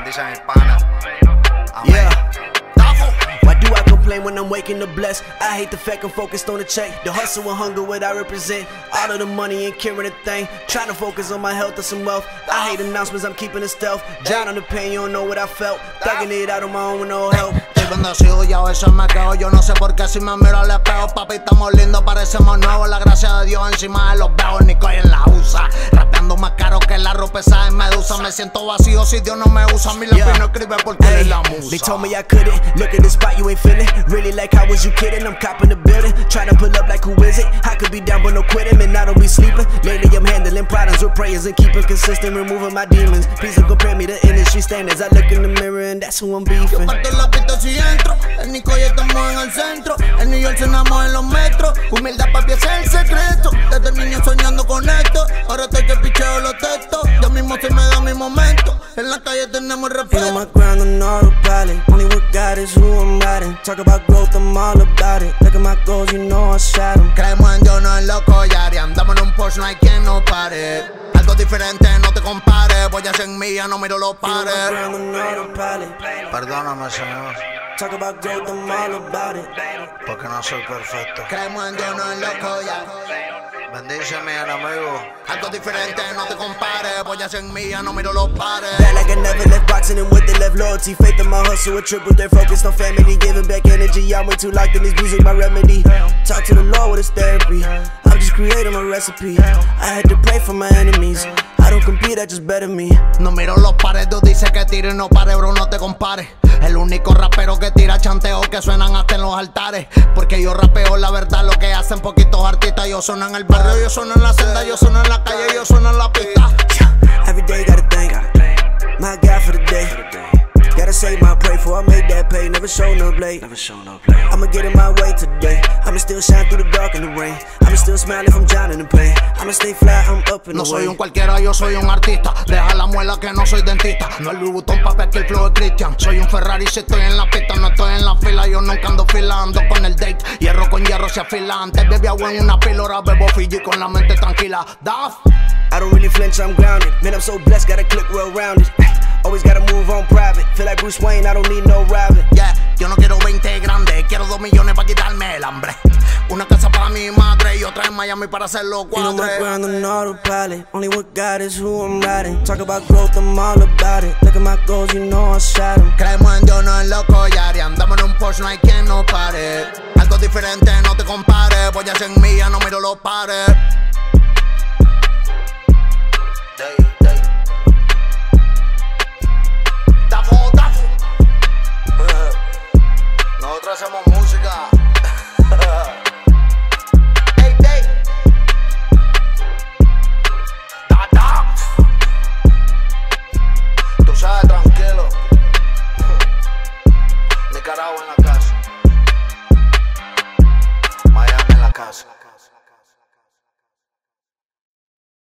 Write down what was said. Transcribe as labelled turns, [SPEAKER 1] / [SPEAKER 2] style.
[SPEAKER 1] Bendice a mi pana. Amén.
[SPEAKER 2] Yeah. Why do I complain when I'm waking up blessed? I hate the fact I'm focused on the check. The hustle and hunger, what I represent. All of the money ain't carrying a thing. Trying to focus on my health or some wealth. I hate announcements, I'm keeping it stealth. Drown on the pain, you don't know what I felt. Thugging it out on my own with no help.
[SPEAKER 3] Estoy bendecido y a veces me quedo. Yo no sé por qué si me miro al espejo. Papi, estamos lindos, parecemos nuevos. La gracia de Dios encima de los veo. Nico en la usa. Rapeando más caro que la ropa esa de Medusa. Me siento vacío si Dios no me usa. Mi lápiz no escribe porque él es la musa.
[SPEAKER 2] They told me I couldn't. Look at the spot, you ain't feeling. Really like how was you kidding? I'm copping the building. Trying to pull up like who is it? I could be down but no quitting. Man, I don't be sleeping. Lately I'm handling problems with prayers and keeping consistent. Removing my demons. Please don't compare me to industry standards. I look in the mirror and that's who I'm beefing.
[SPEAKER 3] Parto la pista si entro. El Nico y estamos en el centro. En New York cenamos en los metros. Humildad papi ese es el secreto. Desde niño soñando con esto. Ahora estoy que picheo los textos. Ya mismo se me da mi momento. En la calle tenemos respeto.
[SPEAKER 2] On my grind on autopilot. Only what God is who I'm riding. Talk about growth, I'm all about it. Look at my goals, you know I shot them.
[SPEAKER 3] Creemos en Dios, no en los collares. Andamos en un Porsche, no hay quien nos pare. Algo diferente, no te compares. Voy a ser mía, no miro los pares.
[SPEAKER 1] Perdóname, Señor,
[SPEAKER 2] Talk about growth, I'm all about it.
[SPEAKER 1] porque no soy perfecto.
[SPEAKER 3] Creemos en Dios, no en los collares.
[SPEAKER 1] Bendice a mi enemigo.
[SPEAKER 3] Algo diferente, no te compares. Voy a ser mía, no miro los pares.
[SPEAKER 2] Bad like I never left boxing and with the left loyalty. Faith in my hustle, a triple they're focused on family. Giving back energy, I'm way too locked in this music, my remedy. Talk to the Lord with his therapy. I'm just creating my recipe. I had to pray for my enemies. I don't compete, I just better me.
[SPEAKER 3] No miro los pares, tú dices que tire y no pare, bro, no te compares. El único rapero que tira chanteos que suenan hasta en los altares. Porque yo rapeo la verdad, lo que hacen poquitos artistas. Yo sueno en el barrio, yo sueno en la celda, yo sueno en la calle, yo sueno en la pista.
[SPEAKER 2] Every day gotta thank my God for the day. Gotta say my pray for I made that pay. Never show no late. I'ma get in my way today. I'ma still shine through the dark and the rain. I'ma still smile if I'm drowning in pain. I'ma stay fly, I'm up in the way.
[SPEAKER 3] No soy un cualquiera, yo soy un artista. Deja la muela que no soy dentista. No el Louis Vuitton, papel que el flow es Christian. Soy un Ferrari si estoy en la pista, no estoy en la fila. Yo nunca ando filando con el date. Hierro con hierro se afila. Antes bebía agua en una píldora, bebo Fiji con la mente tranquila. Daffy.
[SPEAKER 2] I don't really flinch, I'm grounded. Man, I'm so blessed, got a click well rounded. Always gotta move on private. Feel like Bruce Wayne, I don't need no rabbit.
[SPEAKER 3] Yeah, yo no quiero 20 grandes, quiero 2 millones para quitarme el hambre. Una casa para mi madre y otra en Miami para hacer los
[SPEAKER 2] On my
[SPEAKER 3] cuadres.
[SPEAKER 2] grind on autopilot. Only what God is who I'm riding. Talk about growth, I'm all about it. Look at my goals, you know I shot them.
[SPEAKER 3] Creemos en Dios, no en los collares. Andamos en un Porsche, no hay quien nos pare. Algo diferente, no te compares. Voy a ser mía, no miro los pares.